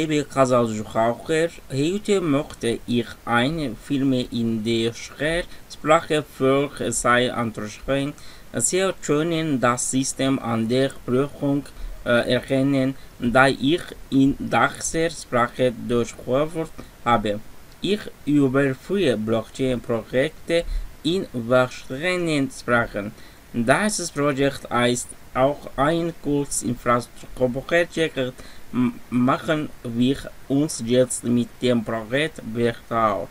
liebe Kasausucher, heute möchte ich einen Film in der Sprache für Sie ansprechen. Sie können das System an der Prüfung erkennen, da ich in dieser Sprache durchgeführt habe. Ich überführe Blockchain-Projekte in verschiedenen Sprachen. Das Projekt ist auch ein Kurzinfrastrukturprojekt. Machen wir uns jetzt mit dem Projekt vertraut.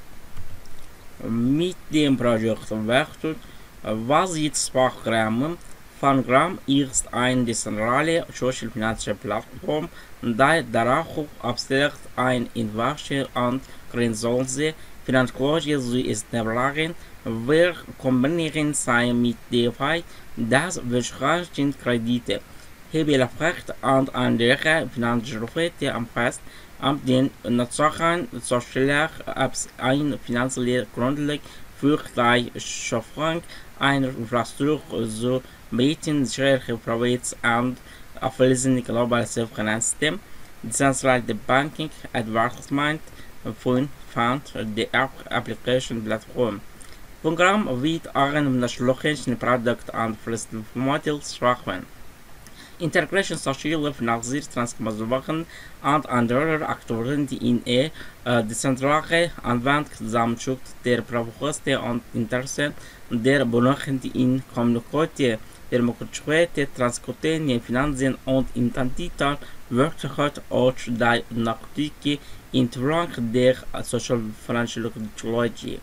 Mit dem Projekt vertraut. Was ist Phangram? Phangram ist eine dezentrale social-finanzielle Plattform, die darauf abstellt, ein Investor und grenzenlose Finanzlogik zu etablieren. Wir kombinieren sie mit DeFi, das beschränkt Kredite, Hebeleffekt und andere Finanzprodukte anpasst, an den Nutzern sozialer Apps eine finanzielle Grundlage für die Schaffung einer Infrastruktur zu bieten, sichere Private- und abschließende globale Finanzsystem, dezentrale Banking, Advertisement, Fund, die Application-Plattform. Programm wird einem nationalen Produkt und Modell schaffen. Integration soziale finanzielle Transformation und andere Aktoren, die in dezentrale Anwendung zusammenschutz der Profite und Interessen der Benutzung in Kommunikation, Demokratie, Transportation, Finanzen und Identität Wirtschaft und die nachhaltige Entwicklung der sozial-financiellen Technologie.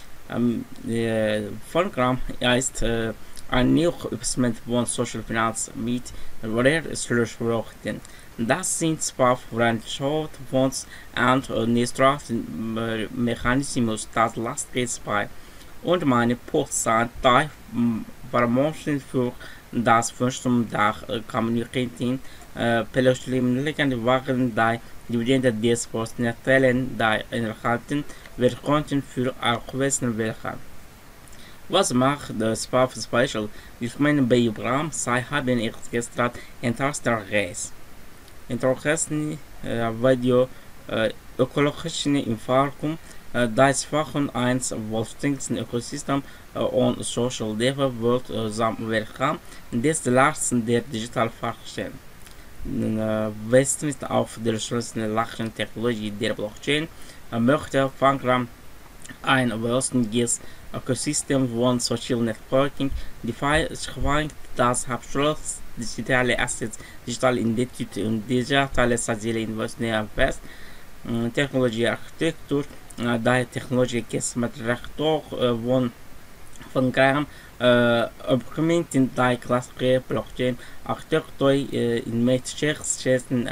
Phangram ist ein neues Investment von Social Finance mit Rechtslösungen. Das sind zwar Fonds und Administrationsmechanismus, das lastet bei und meine Prozent der Vermögen für das Wachstum der Kommunikation Pelostlimlichen waren die Dividende des Postnatellen der Inhalten wir konnten für Aufweisen welcher. Was macht das Puff Special? Ich meine bei Programm, sie haben extra Interesse. Interesse Video ökologischen Information, das Wochen 1 Wolfstingsten Ökosystem und Social Data wird zusammenwirken, des Lasten der Digital Fachstellen. Westen ist auf der schnellsten Technologie der Blockchain, möchte Phangram ein westliches Ökosystem von Social Networking, DeFi schwankt das Hauptschluss digitale Assets, digitale Identität und digitale soziale Investitionen fest, Technologie Architektur, die Technologie mit Rektor von Phangram implementen die klassische Blockchain Architektur in Metschechsten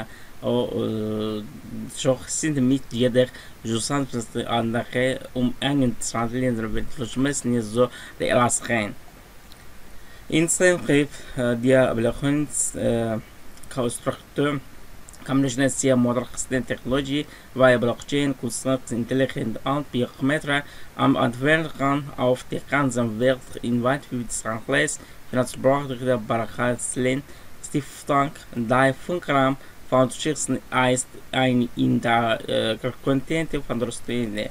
sind mit jeder Zusammensetzung andere einen Transländer wird verschmissen so der rein. Insgesamt die Blockchain-Konstruktion Combination sehr moderne Technologie, weil Blockchain, künstliche Intelligenz und Biometer am Anwenden auf der ganzen Welt in weit Transles, Finanzprodukte, Barachalslin, Stiftung, die Phangram Foundation ist ein in der Content von der Szene.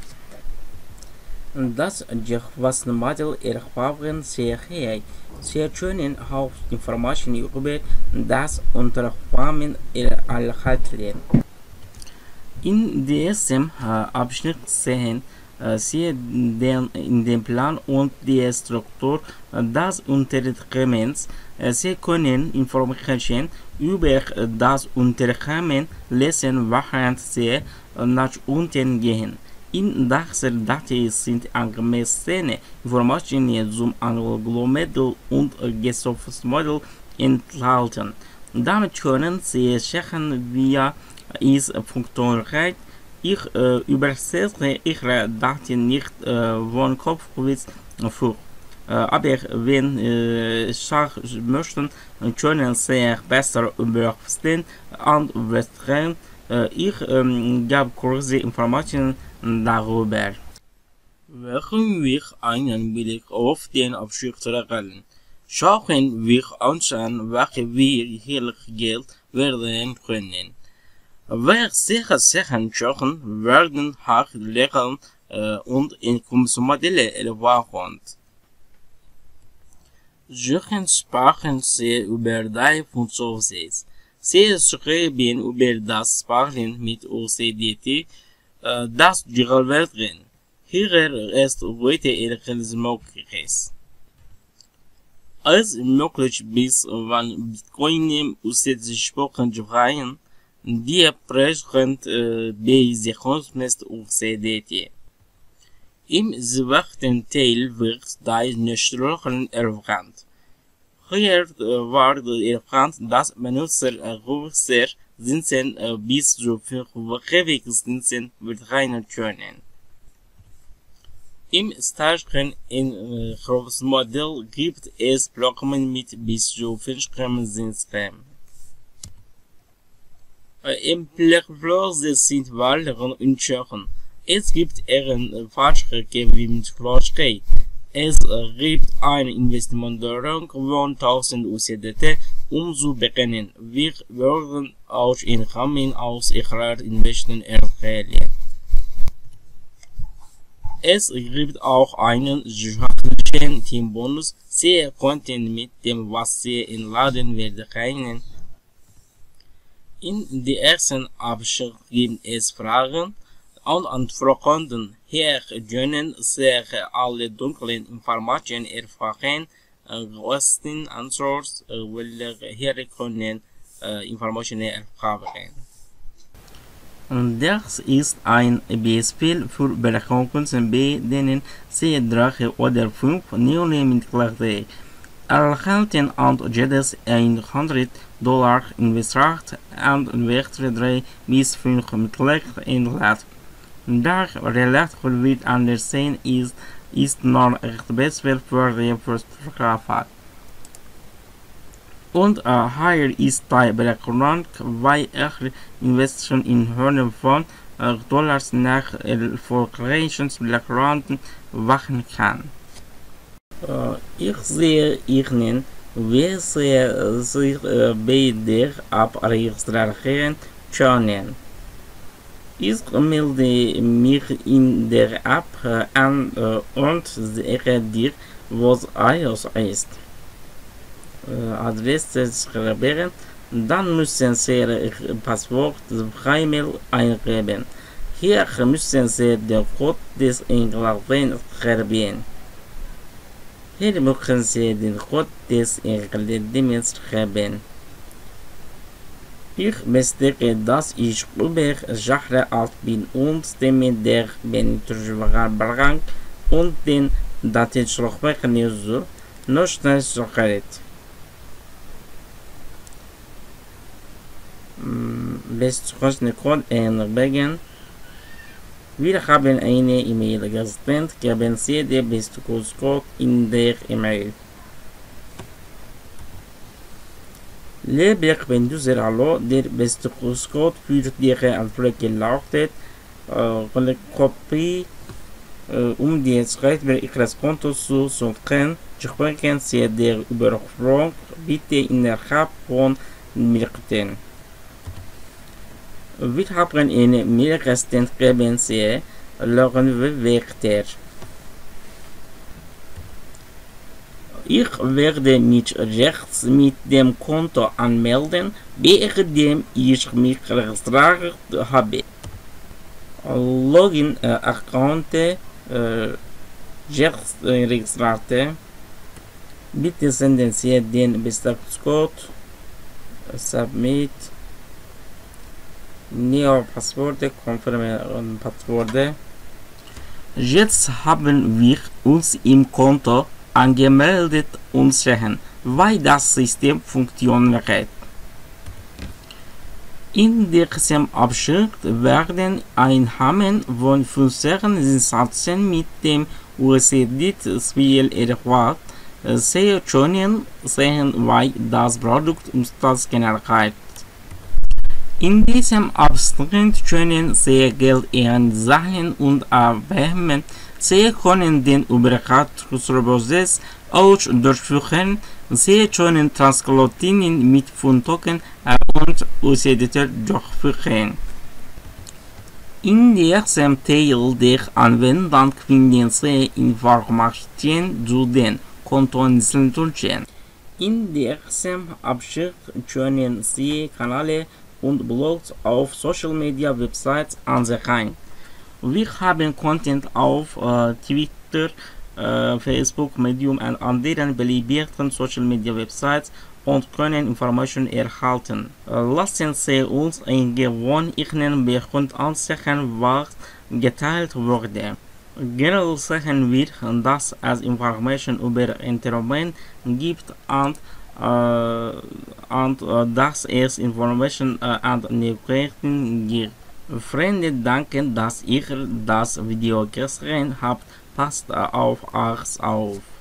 Das Modell erfahren sehr hey. Sie können auch Informationen über das Unternehmen erhalten. In diesem Abschnitt sehen Sie in dem Plan und die Struktur des Unternehmens. Sie können Informationen über das Unternehmen lesen, während Sie nach unten gehen. In dieser Datei sind angemessene Informationen zum Anglo-Modell und Gesellschaftsmodell enthalten. Damit können Sie checken, wie es funktioniert. Ich übersetze Ihre Daten nicht von Kopf bis vor. Aber wenn Sie möchten, können Sie besser überstehen und verstehen. Ich gebe kurze Informationen darüber. Werfen wir einen Blick auf den Abschnitt regeln. Schauen wir uns an, welche wir hier Geld verdienen können. Wer solche Sachen schaffen, werden auch lernen und Inkommensmodelle erwarten. Jochen sprachen sie über die Funktionssätze. Sie schreiben über das Sprechen mit OCDT, das gewählt wird. Hier ist heute etwas Mögliches. Als möglich bis wann Bitcoin ausgesprochen sprechen, die Präsident bei Sicherungsmest OCDT. Im zweiten Teil wird die Nutzerrolle erkannt. Hier wird erkannt, dass Benutzer größer Zinsen bis zu 5 Wochen Zinsen berechnen können. Im starken Inkaufsmodell gibt es Blockungen mit bis zu 5 Zinsen. Im Blackflow sind Wahlen unschön. Es gibt einen Fahrstrecke wie mit Kloschkei. Es gibt eine Investmentierung von 1000 USDT, zu beginnen. Wir werden auch in Rahmen aus ihrer Investen empfehlen. Es gibt auch einen zusätzlichen Teambonus. Sie konnten mit dem, was Sie in Laden werden rechnen. In der ersten Abschnitt gibt es Fragen und Antworten. Hier können sich alle dunklen Informationen erfahren. Größten Ansatz will hier können Informationen erfahren. Das ist ein Beispiel für Berechnungen, bei denen Sie 3 oder 5 Neue erhalten und jedes $100 investiert und weitere 3 bis 5 Mitglieder einlädt. Da relativ wird anders sein ist nur echt besser für die Verkäufer. Und hier ist die Berechnung, weil ich Investitionen in Höhe von $, nach erfolgreichen Berechnungen machen kann. Ich sehe Ihnen, wie Sie sich bei der App registrieren können. Ich melde mich in der App an und sehe dir, was iOS ist. Adresse schreiben, dann müssen Sie Ihr Passwort dreimal eingeben. Hier müssen Sie den Code des Eingeladenen schreiben. Hier müssen Sie den Code des Eingeladenen schreiben. Ich bestätige, dass ich über Jahre alt bin und stimme der Benutzeroberfläche und den Datenspeicher noch schnell zurück. Bis zum Code eingeben. Wir haben eine E-Mail gesendet, geben Sie den Bestätigungscode in der E-Mail. Lieber Benutzer, hallo, der Bestätigungscode für Ihre Anfrage lautet Kopie, die Zeit für Ihres Kontos zu suchen. Sprechen Sie der Überprüfung bitte innerhalb von Minuten. Wir haben eine Mail gesendet, geben Sie, loggen wir weiter. Ich werde mich rechts mit dem Konto anmelden, währenddem ich mich registriert habe. Login Account registrierte. Bitte senden Sie den Bestätigungscode. Submit. Neo Passwörter, konfirmieren Passwörter. Jetzt haben wir uns im Konto angemeldet und sehen, wie das System funktioniert. In diesem Abschnitt werden Einnahmen von 15 Sätzen mit dem USDT-Spiel erwartet. Sie können sehen, wie das Produkt Umsatz generiert. In diesem Abschnitt können Sie Geld einzahlen und erwerben. Sie können den Übertragungsprozess auch durchführen. Sie können Transklotin mit Fundtoken und UC-Editor durchführen. In diesem Teil der Anwendung finden Sie Informationen zu den Kontoinstituten. In diesem Abschnitt können Sie Kanäle und Blogs auf Social Media Websites ansehen. Wir haben Content auf Twitter, Facebook, Medium und anderen beliebigen Social Media Websites und können Informationen erhalten. Lassen Sie uns Gewohnheiten bekannt ansehen, was geteilt wurde. Generell sehen wir, dass es Informationen über Internet gibt und dass es Informationen und Nachrichten gibt. Freunde, danke, dass ihr das Video gesehen habt. Passt auf euch auf.